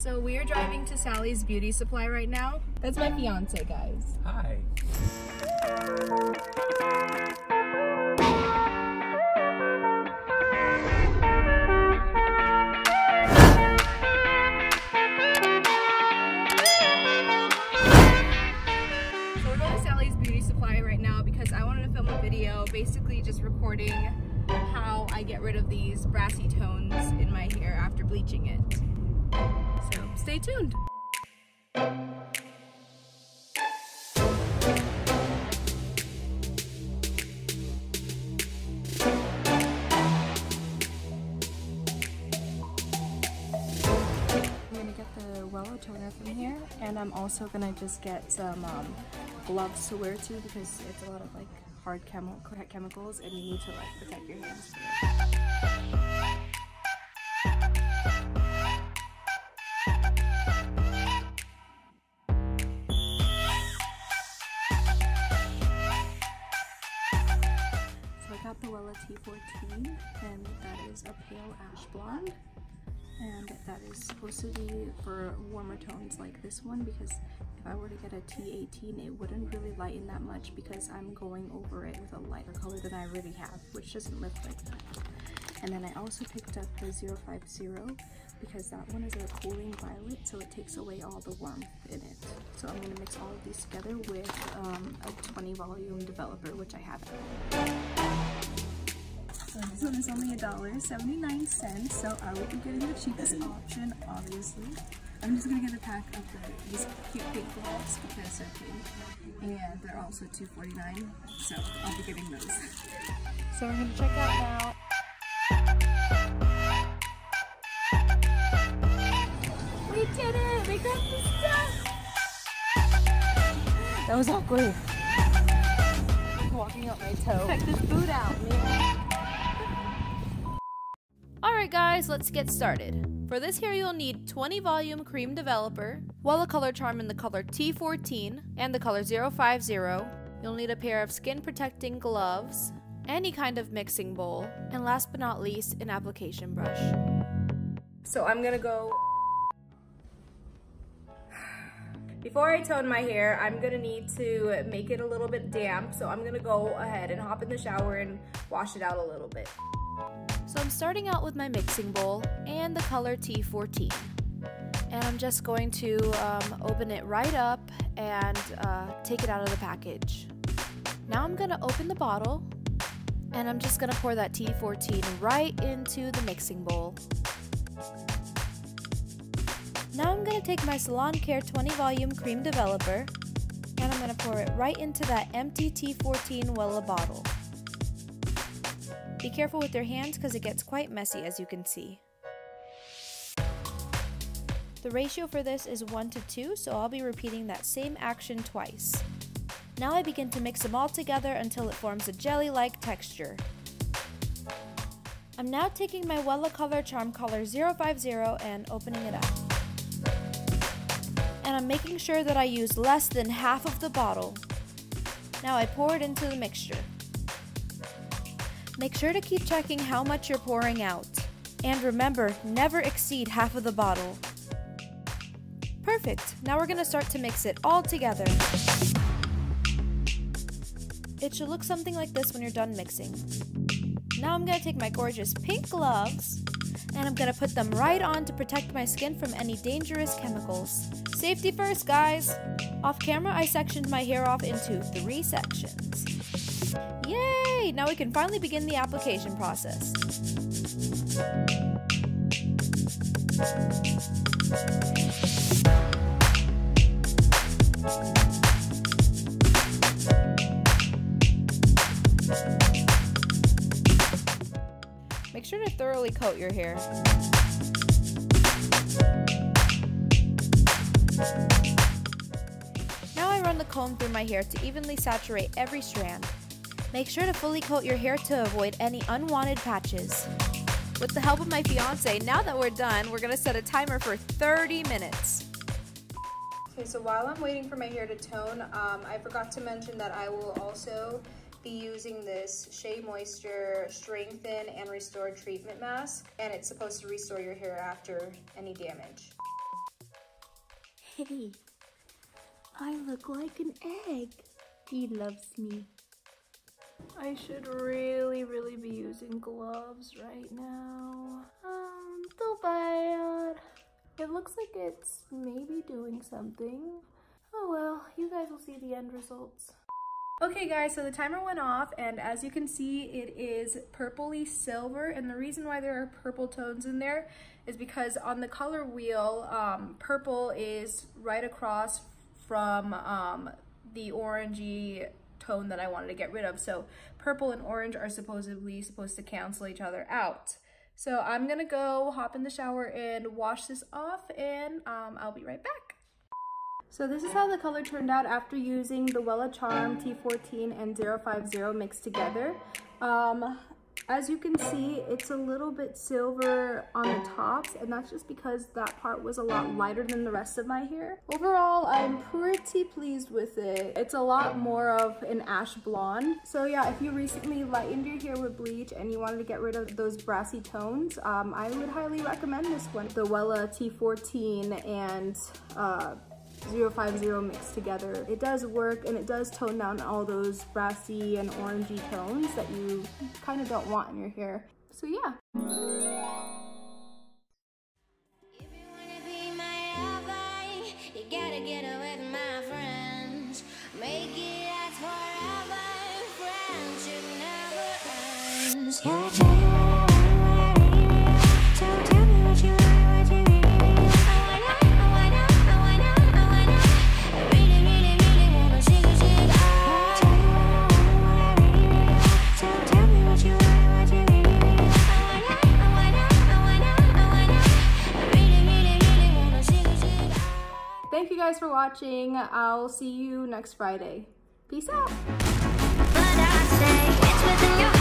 So we are driving to Sally's Beauty Supply right now. That's my fiance, guys. Hi. So we're going to Sally's Beauty Supply right now because I wanted to film a video basically just recording how I get rid of these brassy tones in my hair after bleaching it. So stay tuned. Wella toner from here, and I'm also gonna just get some gloves to wear too because it's a lot of like hard chemicals and you need to like protect your hands from it. So I got the Wella T14 and that is a pale ash blonde. And that is supposed to be for warmer tones like this one, because if I were to get a T18 it wouldn't really lighten that much because I'm going over it with a lighter color than I already have, which doesn't look like that. And then I also picked up the 050 because that one is a cooling violet, so it takes away all the warmth in it. So I'm going to mix all of these together with a 20 volume developer, which I have at home. So this one is only $1.79, so I will be getting the cheapest option, obviously. I'm just gonna get a pack of these cute pink gloves because they're pink, and they're also $2.49, so I'll be getting those. So we're gonna check out now. We did it! We got the stuff! That was awkward. Walking up my toe. Check this boot out, man. Alright guys, let's get started. For this here you'll need 20 volume cream developer, Wella color charm in the color T14 and the color 050. You'll need a pair of skin protecting gloves, any kind of mixing bowl, and last but not least, an application brush. So I'm gonna go... Before I tone my hair, I'm gonna need to make it a little bit damp, so I'm gonna go ahead and hop in the shower and wash it out a little bit. So I'm starting out with my mixing bowl and the color T14. And I'm just going to open it right up and take it out of the package. Now I'm gonna open the bottle and I'm just gonna pour that T14 right into the mixing bowl. Now I'm gonna take my Salon Care 20 volume cream developer and I'm gonna pour it right into that empty T14 Wella bottle. Be careful with your hands because it gets quite messy, as you can see. The ratio for this is 1 to 2, so I'll be repeating that same action twice. Now I begin to mix them all together until it forms a jelly-like texture. I'm now taking my Wella color charm color 050 and opening it up. And I'm making sure that I use less than half of the bottle. Now I pour it into the mixture. Make sure to keep checking how much you're pouring out. And remember, never exceed half of the bottle. Perfect! Now we're going to start to mix it all together. It should look something like this when you're done mixing. Now I'm going to take my gorgeous pink gloves and I'm going to put them right on to protect my skin from any dangerous chemicals. Safety first, guys! Off camera, I sectioned my hair off into 3 sections. Yay! Now we can finally begin the application process. Make sure to thoroughly coat your hair. Now I run the comb through my hair to evenly saturate every strand. Make sure to fully coat your hair to avoid any unwanted patches. With the help of my fiance, now that we're done, we're gonna set a timer for 30 minutes. Okay, so while I'm waiting for my hair to tone, I forgot to mention that I will also be using this Shea Moisture Strengthen and Restore Treatment Mask, and it's supposed to restore your hair after any damage. Hey, I look like an egg. He loves me. I should really be using gloves right now. Too bad. It looks like it's maybe doing something. Oh well, you guys will see the end results. Okay guys, so the timer went off, and as you can see, it is purpley silver, and the reason why there are purple tones in there is because on the color wheel, purple is right across from the orangey tone that I wanted to get rid of. So purple and orange are supposed to cancel each other out. So I'm gonna go hop in the shower and wash this off, and I'll be right back. So this is how the color turned out after using the Wella Charm T14 and 050 mixed together. As you can see, it's a little bit silver on the tops, and that's just because that part was a lot lighter than the rest of my hair. Overall, I'm pretty pleased with it. It's a lot more of an ash blonde. So yeah, if you recently lightened your hair with bleach and you wanted to get rid of those brassy tones, I would highly recommend this one. The Wella T14 and 050 mixed together. It does work, and it does tone down all those brassy and orangey tones that you kind of don't want in your hair. So yeah. If you wanna be my lover, you gotta get away with my friends. Make it last forever. Friendship never ends. Yeah, tell you what I really, so tell me what you want, what you really. Thank you guys for watching. I'll see you next Friday. Peace out. But I say it's within your